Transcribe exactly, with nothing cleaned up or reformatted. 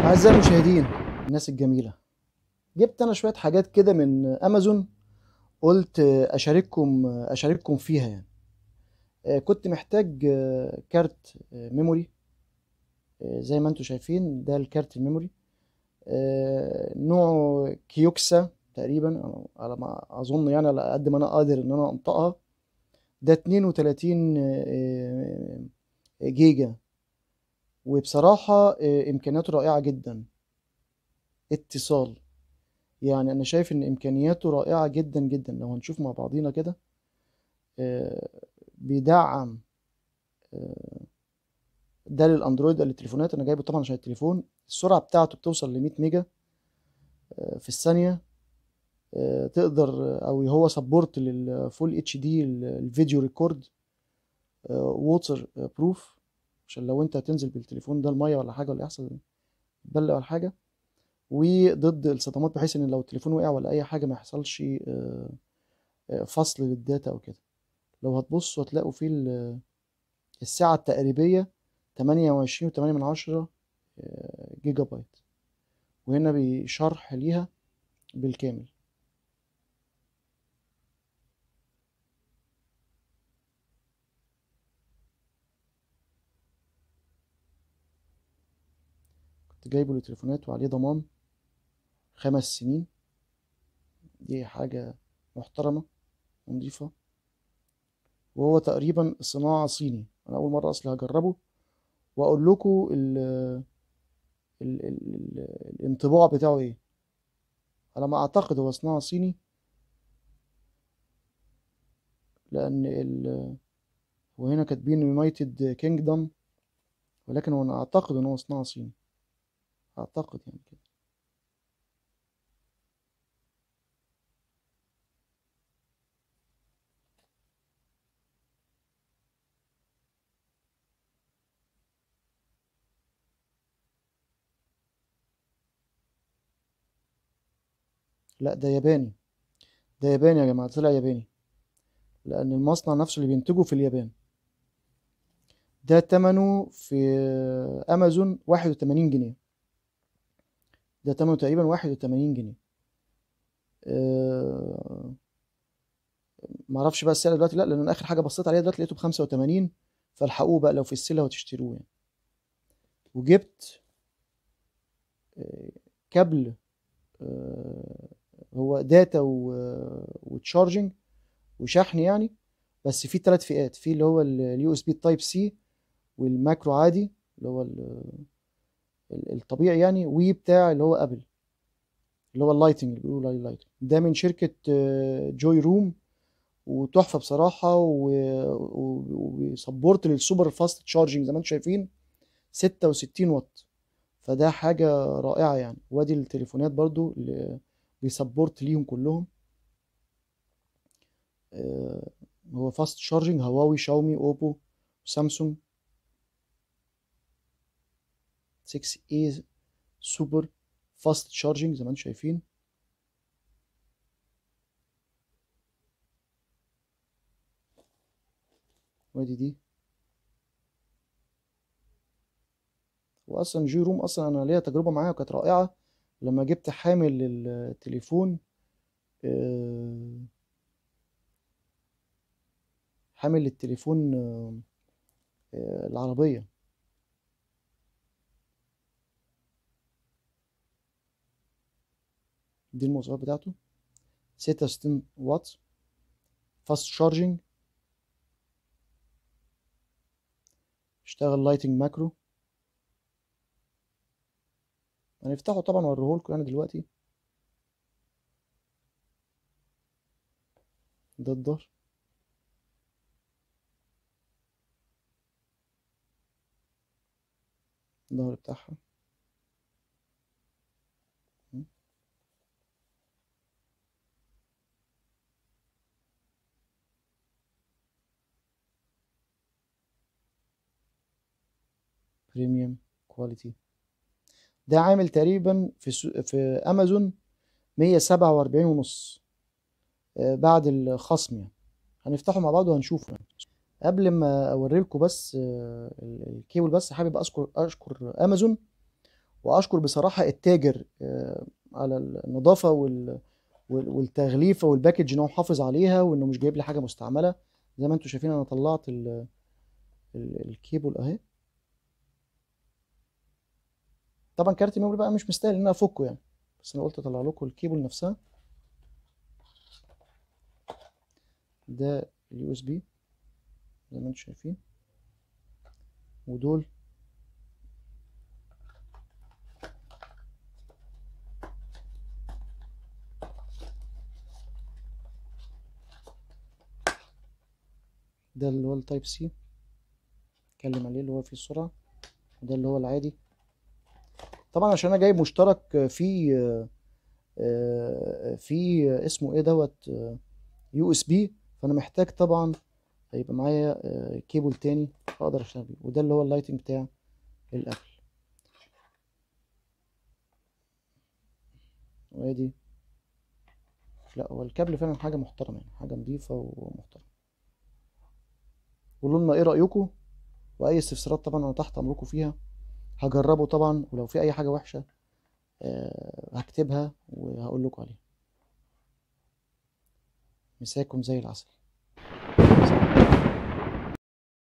أعزائي المشاهدين، الناس الجميلة، جبت أنا شوية حاجات كده من أمازون. قلت أشارككم أشارككم فيها يعني. آه، كنت محتاج آه، كارت آه، ميموري. آه، زي ما انتم شايفين ده الكارت الميموري. آه، نوعه كيوكسا تقريبا، أو على ما أظن يعني، على قد ما أنا قادر إن أنا أنطقها. ده اتنين وتلاتين آه، جيجا، وبصراحة آه، إمكانياته رائعة جدا. اتصال، يعني انا شايف ان امكانياته رائعة جدا جدا. لو هنشوف مع بعضينا كده، آه، بيدعم آه، ده للاندرويد، ده للتليفونات. انا جايبه طبعا عشان التليفون. السرعة بتاعته بتوصل ل مية ميجا آه، في الثانية. آه، تقدر، او هو سبورت للفول اتش دي الفيديو ريكورد، ووتر بروف، عشان لو انت هتنزل بالتليفون ده المية ولا حاجة، ولا يحصل بل ولا حاجة، وضد الصدمات، بحيث ان لو التليفون وقع ولا اي حاجة ما يحصلش آه، آه، فصل للداتا او كده. لو هتبصوا هتلاقوا فيه ال- السعة التقريبية تمانية وعشرين وتمانية من عشرة آه، جيجا بايت، وهنا بشرح ليها بالكامل. كنت جايبه للتليفونات وعليه ضمان خمس سنين. دي حاجة محترمة ونضيفة. وهو تقريبا صناعة صيني. أنا أول مرة أصلي هجربه وأقول لكم ال ال ال ال الانطباع بتاعه إيه. على ما أعتقد هو صناعة صيني، لأن ال وهنا كاتبين يونايتد كينجدم، ولكن هو أنا أعتقد إن هو صناعة صيني. أعتقد يعني كده. لا، ده ياباني. ده ياباني يا جماعة، طلع ياباني، لأن المصنع نفسه اللي بينتجه في اليابان. ده تمنه في أمازون واحد وتمانين جنيه. ده تمنه تقريبا واحد وتمانين جنيه. أه معرفش بقى السعر دلوقتي، لا، لأن أنا آخر حاجة بصيت عليها دلوقتي لقيته بخمسة وتمانين. فالحقوه بقى لو في السيلة وتشتروه يعني. وجبت آه، كابل، آه، هو داتا وتشارجنج وشحن يعني. بس في ثلاث فئات: في اللي هو اليو اس بي تايب سي، والماكرو عادي اللي هو ال- ال- الطبيعي يعني، وبتاع اللي هو ابل، اللي هو اللايتنج، اللي بيقولوا عليه لايتنج. ده من شركة آه، جوي روم. وتحفة بصراحة، وسبورت للسوبر فاست تشارجنج زي ما انتم شايفين، ستة وستين واط. فده حاجة رائعة يعني. وادي التليفونات برضو اللي بيسبورت ليهم كلهم. آه، هو فاست تشارجنج: هواوي، شاومي، اوبو، سامسونج. ستة اي سوبر فاست تشارجنج زي ما انتم شايفين. وادي دي. واصلا جي روم، اصلا انا ليا تجربه معاها كانت رائعه. لما جبت حامل التليفون، آه، حامل التليفون آه، آه، العربيه. دي المواصفات بتاعته: ستة وستين واط، فاست تشارجنج، اشتغل لايتنج ماكرو. هنفتحه طبعا واوريه لكم يعني دلوقتي. ده الظهر. الظهر بتاعها. بريميوم كواليتي. ده عامل تقريبا في سو... في امازون مية وسبعة وأربعين ونص آه، بعد الخصم يعني. هنفتحه مع بعض وهنشوفه يعني. قبل ما اوري لكم بس آه، ال- الكيبل، بس حابب اشكر اشكر امازون، واشكر بصراحه التاجر آه، على النظافه وال وال- والتغليفه والباكج ان هو محافظ عليها، وانه مش جايب لي حاجه مستعمله. زي ما انتم شايفين انا طلعت ال- ال- الكيبل اهي. طبعا كارت الميموري بقى مش مستاهل ان انا افكه يعني، بس انا قلت اطلع لكم الكيبل نفسها. ده اليو اس بي زي ما انتم شايفين، ودول ده اللي هو التايب سي اتكلم عليه اللي هو فيه السرعه، وده اللي هو العادي. طبعا عشان انا جايب مشترك في آه، في اسمه ايه دوت يو اس بي، فانا محتاج طبعا هيبقى معايا آه، كيبل تاني اقدر اشتغل بيه، وده اللي هو اللايتنج بتاع الابل. وادي، لا هو الكابل فعلا حاجه محترمه يعني، حاجه نظيفه ومحترمه. قولوا لنا ايه رايكم، واي استفسارات طبعا انا تحت امركم فيها. هجربه طبعا، ولو في اي حاجه وحشه آه، هكتبها وهقول لكم عليها. مساكم زي العسل.